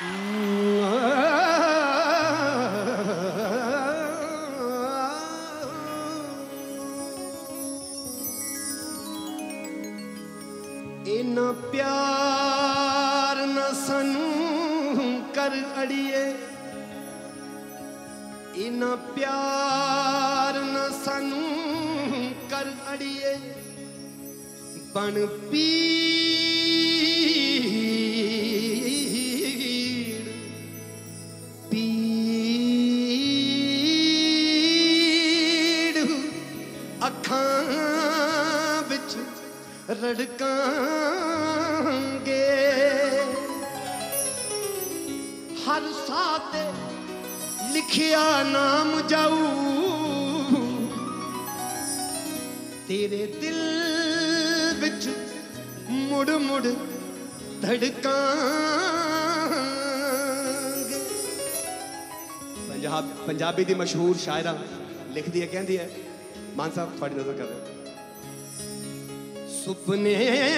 इना प्यार न सानू कर अड़िए, इना प्यार न सानू कर अड़िए, बन पीड़ पीड़ अखां विच रड़कांगे, हर साथ लिखिया नाम जाऊ, तेरे दिल विच मुड़ मुड़ धड़कांगे। पंजाबी दी मशहूर शायरा लिखदी है, कहंदी है, मान साहब थोड़ी नजर कर रहे, सुपने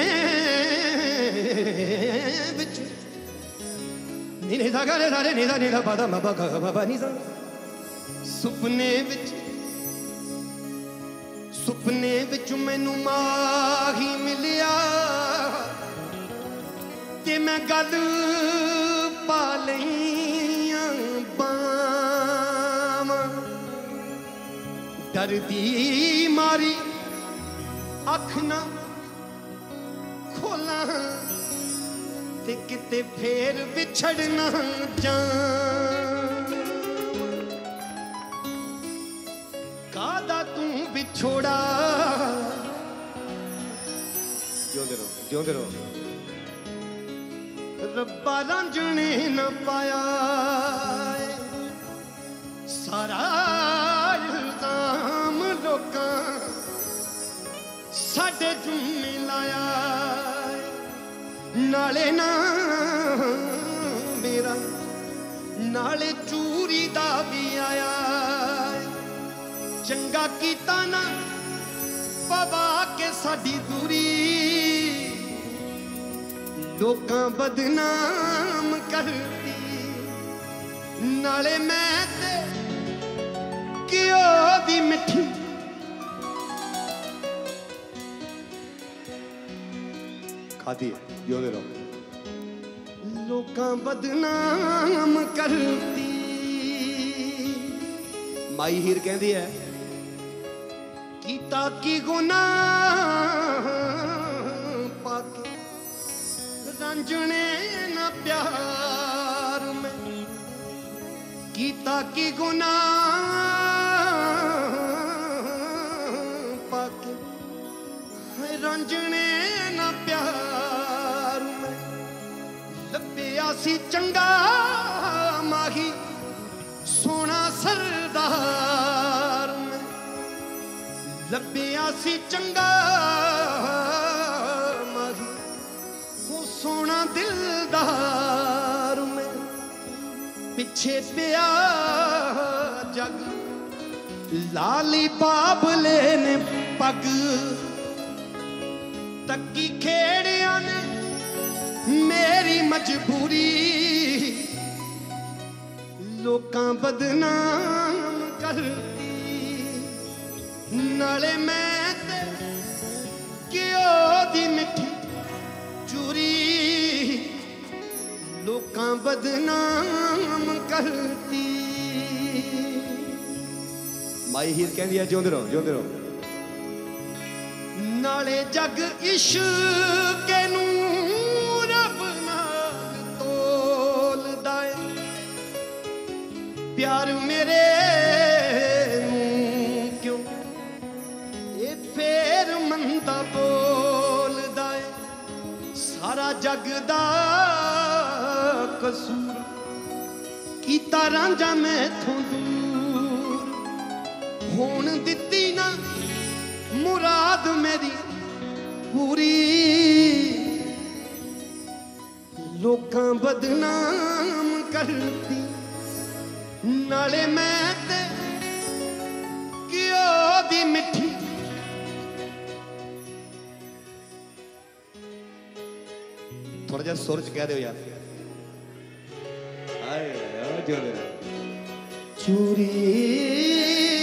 विच नी सा गा रे सा रे नी सा नी सा पा दा मा पा गा गा पा नी सा, सुपने विच मैनू माही मिलिया ते मैं गल पा लईयां बावां, डरदी मारी अख ना खोला ते किते फेर विछड़ना जान, कादा तू बिछोड़ा, ज्योंदे रहो रब्बा रांझने न पाया, सारा इल्जाम लोकां साडे जुम्मे लाया, नाले ना मेरा नाले चूरी दा भी आया, चंगा कीता ना पवा के साडी दूरी, लोकां बदनाम करती, नाले मैं ते घिओ दी मिठी खादी है, योदे रहो, लोकां बदनाम करती। माई हीर कहती है, कीता की गुनाह पाके रंजने न प्यार में, कीता की गुनाह पाके रंजने न प्यार में, लब्बिया सी चंगा माही सोना सरदार में, लब्बिया सी चंगा माही वो सोना दिलदार में, पिछे पिया जग लाली बाबले ने पग, तकी खेड़िया ने मेरी मजबूरी, लोकां बदनाम करती, नाले मैं ते घिओ दी मिठी चूरी, लोकां बदनाम करती। माई हीर कहंदी है, जिउंदे रहो, जिउंदे रहो, नाले जग इश्क नू रब नाल तोलदा है, प्यार मेरे क्यों ये फेर मंदा बोलदा है, सारा जग दा कसूर कीता रांझा मैथों दूर, होण दित्ती ना मुराद मेरी पूरी, लोकां बदनाम करती, नाले मैं ते घिओ दी मिठी थोड़ा जा सुर च कह दो यार, चूरी